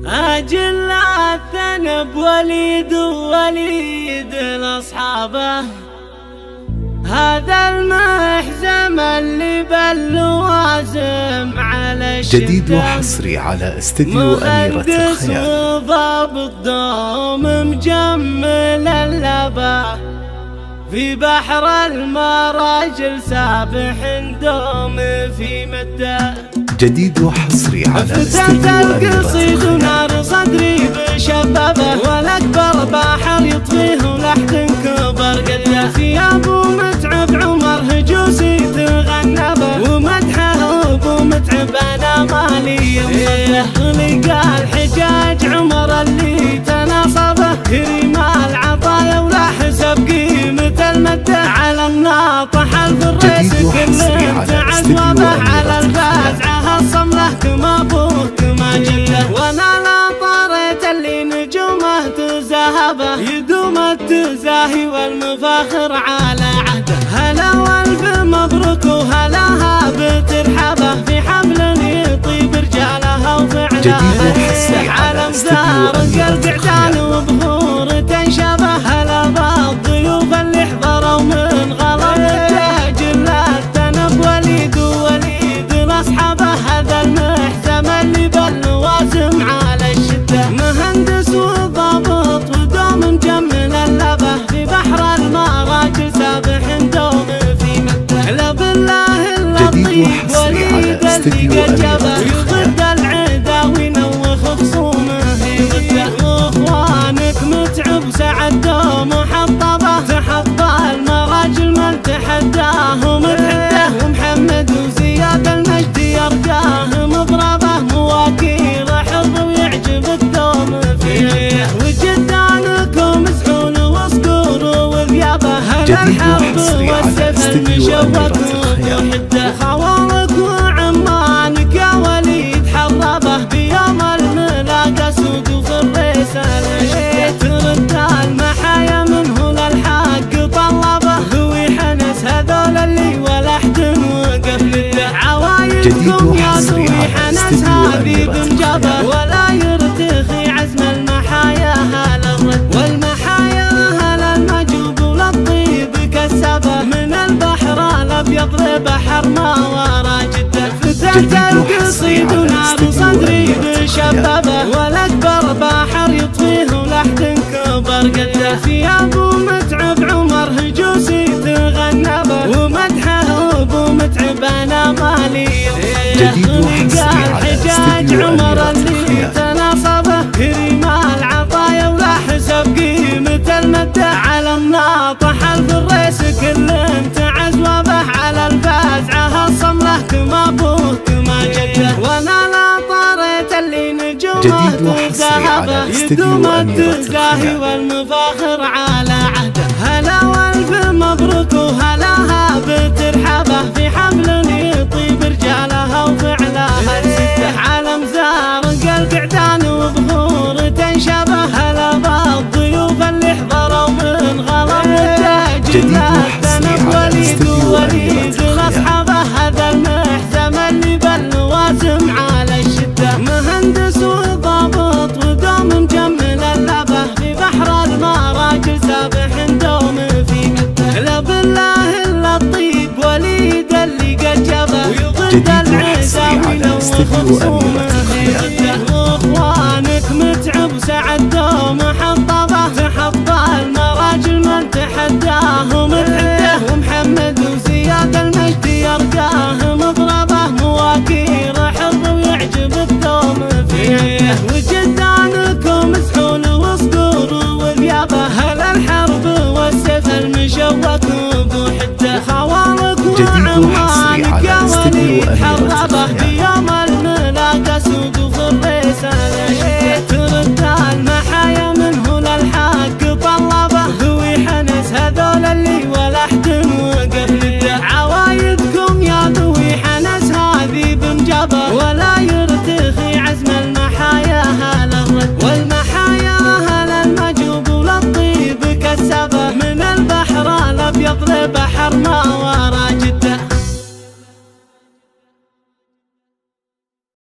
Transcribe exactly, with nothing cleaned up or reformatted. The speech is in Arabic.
أجل الذنب وليد ووليد الأصحابه، هذا المحزم اللي باللوازم على الشدة. جديد وحصري على استديو أميرة الخيال. مهندس وضابط دوم مجمل اللبا، في بحر المراجل سابح دوم في مده. جديد وحصري على استديو أميرة القصيد ونار صدري بشبابه، والأكبر بحر يطفيه ولحد كبر قده. ثياب ومتعب عمر هجوسي تغنبه، ومدحه ابو متعب انا مالي يمصده. لقى الحجاج عمر اللي تناصبه، كريم العطايا ولا حسب قيمة المده. على الناطح الفريس كل تعزوبه، على الفازعه الصمله كما ابوه كما جده. وانا لا طريت اللي نجومه تزاهبه، يدوم التزاهي والمفاخر على عهده. هلا والف مبروك وهلاها بترحبه، في حفل يطيب رجالها وفعلها. على مزار القعدان وبخور تنشبه، هلا بالضيوف اللي حضروا من غلبته. جل الذنب وليد ووليد الاصحابه، هذا المحزم اللي باللوازم على الشده. مهندس وضابط ودوم مجمل اللبه، في بحر المراجل سابح دوم في مده. لا بالله اللطيف وليد اللي قد جبه، يضد العدا وينوخ خصومه يغده. واخوانك متعب سعد دوم وحطبه، تحط المراجل من تحداه ومتحده. ومحمد وزياد المجد يرجاه مضربه، مواكيل حظ ويعجب الدوم فيه. وجدانكم مسحول وصقور وذيابه، هلا الحرب والسيف المشوك وحده. خوارك وعمانك يا وليد حربه، بيوم الملاقى سوق وفريس الشده. ترد المحايا منه للحق طلبه، ذوي حنس هذول اللي ولا حد وقف لله. عوايدكم يا ذوي حنس هذي بنجبه، ولا يرتخي عزم المحايا هلا الرد. والمحايا هلا المجوب وللطيب كسبه، من البحر الابيض لبحر ما ورا جده. فتحت القصيد ونار صدري بشبابه، والاكبر بحر يطفيه ولحد كبر قده. ثياب ومتعب عمر هجوسي تغنبه، ومدحه ابو متعب انا مالي يمصده. لقى الحجاج عمر اللي تناصبه، كريم العطايا ولا حسب قيمة المده. على الناطح الفريس كل تعزوبه، على الفازعه الصمله كما ابوه كما جده. وانا لا طريت اللي نجومه تزاهبه، يدوم التزاهي والمفاخر على عهده. هلا والف مبروك وهلاها بترحبه، في حفل يطيب رجالها وفعلها السته. على مزار القعدان وبخور تنشبه، هلا بالضيوف اللي حضروا من غلبته. جل الذنب وليد ووليد الاصحابه، هذا المحزم اللي باللوازم على الشده. مهندس وضابط ودوم مجمل اللبه، في بحر المراجل سابح دوم في مده. لا بالله اللطيف وليد اللي قد جبه، ويضد العدا وينوخ